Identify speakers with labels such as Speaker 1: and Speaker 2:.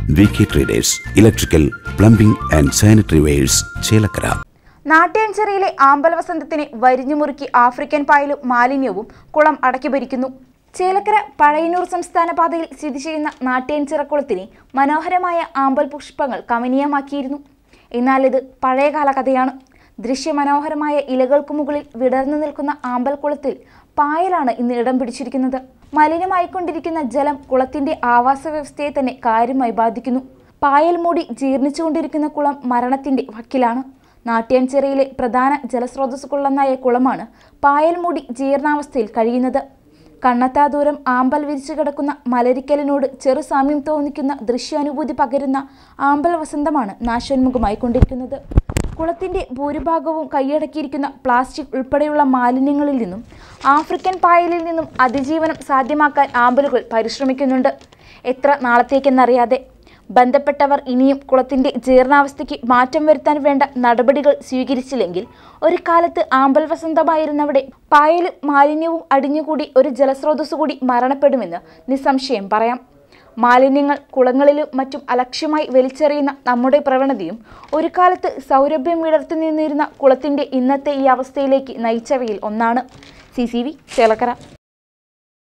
Speaker 1: VK Traders, Electrical, Plumbing and Sanitary Wares, Chelakkara.
Speaker 2: നാട്യാഞ്ചേരിയിലെ ആമ്പൽവസന്തത്തിന് വരിഞ്ഞുമുറുക്കി ആഫ്രിക്കൻ പായലും മാലിന്യവും കുളം അടക്കി ഭരിക്കുന്നു. ചേലക്കര പഴയന്നൂർ സംസ്ഥാന പാതയിൽ സ്ഥിതി ചെയ്യുന്ന നാട്യാഞ്ചിറ കുളത്തിന് മനോഹരമായ ആമ്പൽ പുഷ്പങ്ങൾ കമനീയമാക്കിയിരുന്നു. എന്നാൽ ഇത് പഴയകാല കഥയാണ്. ദൃശ്യമനോഹരമായ ഇലകൾക്ക് മുകളിൽ വിടർന്നു നിൽക്കുന്ന ആമ്പൽ കുളത്തിൽ പായലാണ് ഇന്ന് ഇടം പിടിച്ചിരിക്കുന്നത്. മലിനമായിക്കൊണ്ടിരിക്കുന്ന ജലം കുളത്തിന്റെ ആവാസ വ്യവസ്ഥയെ തന്നെ കാര്യമായി ബാധിക്കുന്നു. പായൽ മൂടി ജീർണിച്ചുകൊണ്ടിരിക്കുന്ന കുളം മരണത്തിന്റെ വക്കിലാണ്. നാട്യാഞ്ചിറയിലെ പ്രധാന ജലസ്രോതസ്സുകളിലൊന്നായ കുളമാണ് പായൽ മൂടി ജീർണാവസ്ഥയിൽ കഴിയുന്നത്. കണ്ണെത്താ ദൂരം ആമ്പൽ വിരിച്ചു കിടക്കുന്ന മലരിക്കലിനോട് ചെറു സാമ്യം തോന്നിക്കുന്ന ദൃശ്യാനുഭൂതി പകരുന്ന ആമ്പൽ വസന്തമാണ് നാശോന്മുഖമായിക്കൊണ്ടിരിക്കുന്നത്. കുളത്തിന്റെ ഭൂരിഭാഗവും കൈയടക്കിയിരിക്കുന്ന പ്ലാസ്റ്റിക് ഉൾപ്പെടെയുള്ള മാലിന്യങ്ങളിൽ നിന്നും ആഫ്രിക്കൻ പായലിൽ നിന്നും അതിജീവനം സാധ്യമാക്കാൻ ആമ്പലുകൾ പരിശ്രമിക്കുന്നുണ്ട്. എത്ര നാളത്തേക്കെന്നറിയാതെ ബന്ധപ്പെട്ടവർ ഇനിയും കുളത്തിന്റെ ജീർണാവസ്ഥയ്ക്ക് മാറ്റം വരുത്താൻ വേണ്ട നടപടികൾ സ്വീകരിച്ചില്ലെങ്കിൽ ഒരു കാലത്ത് ആമ്പൽ വസന്തമായിരുന്നവിടെ പായലും മാലിന്യവും അടിഞ്ഞുകൂടി ഒരു ജലസ്രോതസ് കൂടി മരണപ്പെടുമെന്ന് നിസ്സംശയം പറയാം. മാലിന്യങ്ങൾ കുളങ്ങളിലും മറ്റും അലക്ഷ്യമായി വലിച്ചെറിയുന്ന നമ്മുടെ പ്രവണതയും ഒരു കാലത്ത് സൗരഭ്യം വിടർത്തി നിന്നിരുന്ന കുളത്തിന്റെ ഇന്നത്തെ ഈ അവസ്ഥയിലേക്ക് നയിച്ചവയിൽ ഒന്നാണ്. CCV ചേലക്കര.